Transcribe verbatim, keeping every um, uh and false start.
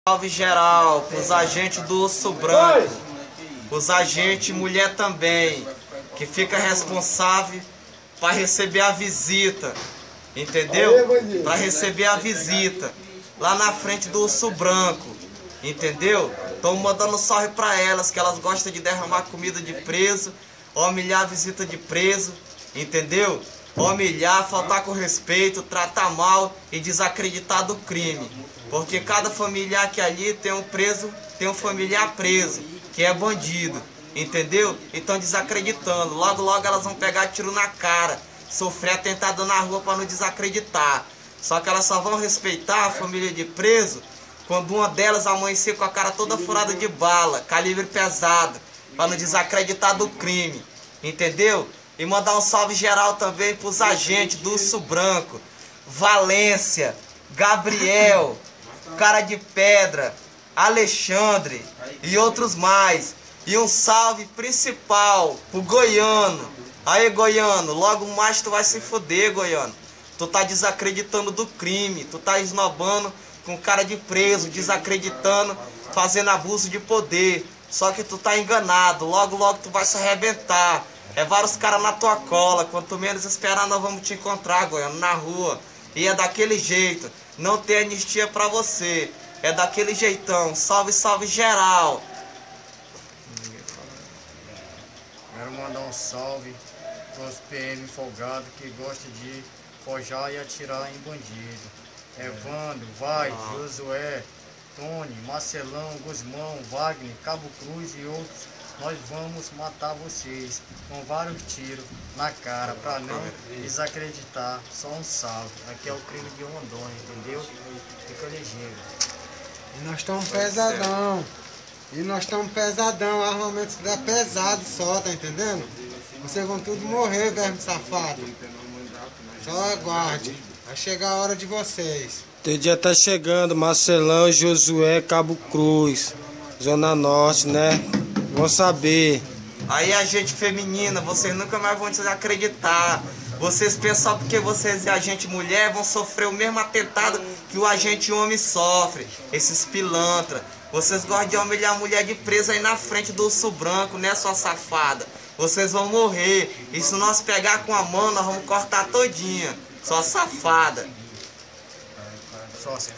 Salve geral, pros agentes do Urso Branco, os agentes mulher também, que fica responsável para receber a visita, entendeu? Para receber a visita lá na frente do Urso Branco, entendeu? Estão mandando salve para elas, que elas gostam de derramar comida de preso, humilhar a visita de preso, entendeu? Humilhar, faltar com respeito, tratar mal e desacreditar do crime. Porque cada familiar que ali tem um preso, tem um familiar preso, que é bandido, entendeu? E estão desacreditando. Logo, logo elas vão pegar tiro na cara, sofrer atentado na rua para não desacreditar. Só que elas só vão respeitar a família de preso quando uma delas amanhecer com a cara toda furada de bala, calibre pesado, para não desacreditar do crime, entendeu? E mandar um salve geral também para os agentes do Urso Branco, Valência, Gabriel, Cara de Pedra, Alexandre e outros mais. E um salve principal pro Goiano. Aí, Goiano, logo mais tu vai se foder, Goiano. Tu tá desacreditando do crime, tu tá esnobando com cara de preso, desacreditando, fazendo abuso de poder. Só que tu tá enganado, logo logo tu vai se arrebentar. É vários caras na tua cola, quanto menos esperar nós vamos te encontrar, Goiano, na rua. E é daquele jeito, não tem anistia pra você, é daquele jeitão. Salve, salve geral. Quero mandar um salve pros P M folgados que gostam de forjar e atirar em bandido. Evandro, Vai, ah. Josué, Tony, Marcelão, Guzmão, Wagner, Cabo Cruz e outros. Nós vamos matar vocês com vários tiros na cara para não desacreditar. Só um salve. Aqui é o crime de Rondônia, entendeu? Fica ligeiro. E nós estamos pesadão. E nós estamos pesadão. Armamento é pesado só, tá entendendo? Vocês vão tudo morrer, verme safado. Só aguarde. Vai chegar a hora de vocês. Teu dia tá chegando, Marcelão, Josué, Cabo Cruz, Zona Norte, né? Vão saber. Aí, a gente feminina, vocês nunca mais vão desacreditar. Vocês pensam porque vocês e a gente mulher vão sofrer o mesmo atentado que o agente homem sofre. Esses pilantra. Vocês gostam de humilhar a mulher de presa aí na frente do Urso Branco, né, sua safada? Vocês vão morrer. E se nós pegar com a mão, nós vamos cortar todinha. Sua safada. Só